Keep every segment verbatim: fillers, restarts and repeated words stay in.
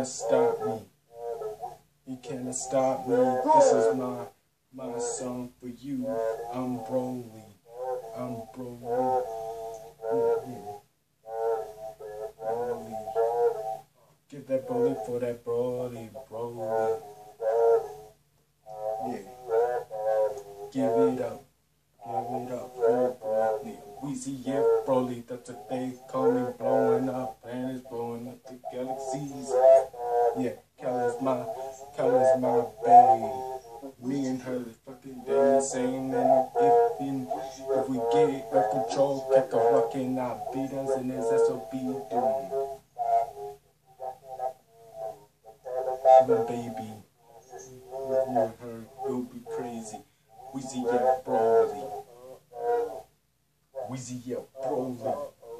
cannot stop me. You cannot stop me. This is my my song for you. I'm Broly. I'm Broly. Yeah, Broly. Give that Broly for that Broly. Broly. Yeah. Give it up. Give it up for Broly. Weezy, yeah, Broly. That's what they call me. Blowing up. Planets blowing up the galaxies. Yeah, Kale is my, Kale is my babe. Me and her is fucking day, same and if, in, if we get it under control, kick a rock and I beat us and his S O B doom. Little baby, with me and her, it'll be crazy. Weezy, yeah, Broly. Weezy, yeah, Broly.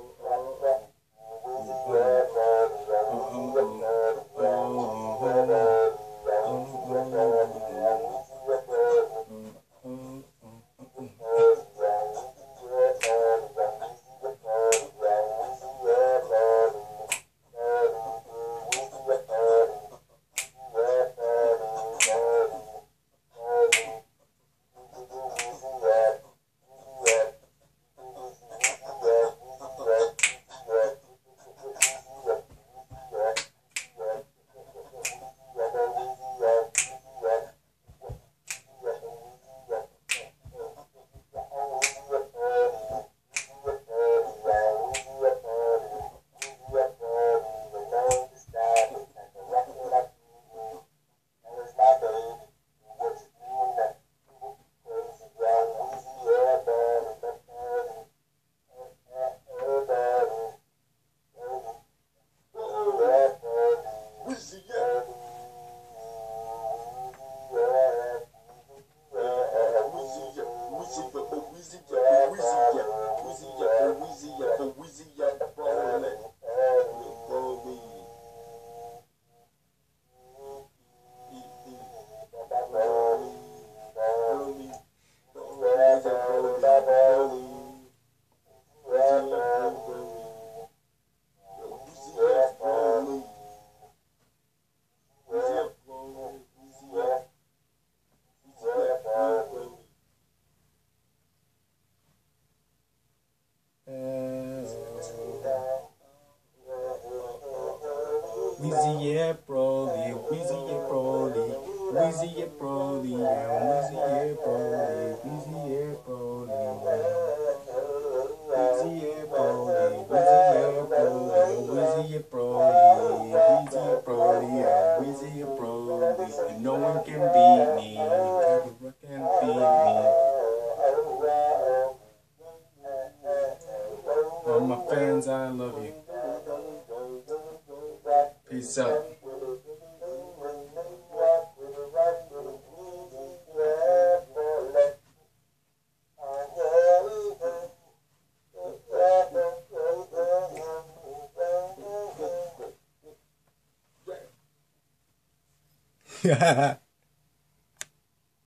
Weezy, yeah, Broly. Weezy, yeah, Broly. Weezy, yeah, Broly. Yeah, Weezy, yeah, Broly. Weezy, yeah, Broly. Weezy, yeah, Broly. Weezy, yeah, Broly. Weezy, yeah, Broly. Weezy, yeah, Broly. Yeah, Weezy, yeah, Broly. And no one can beat me. Never can beat me. All my fans, I love you. Peace out. Yeah.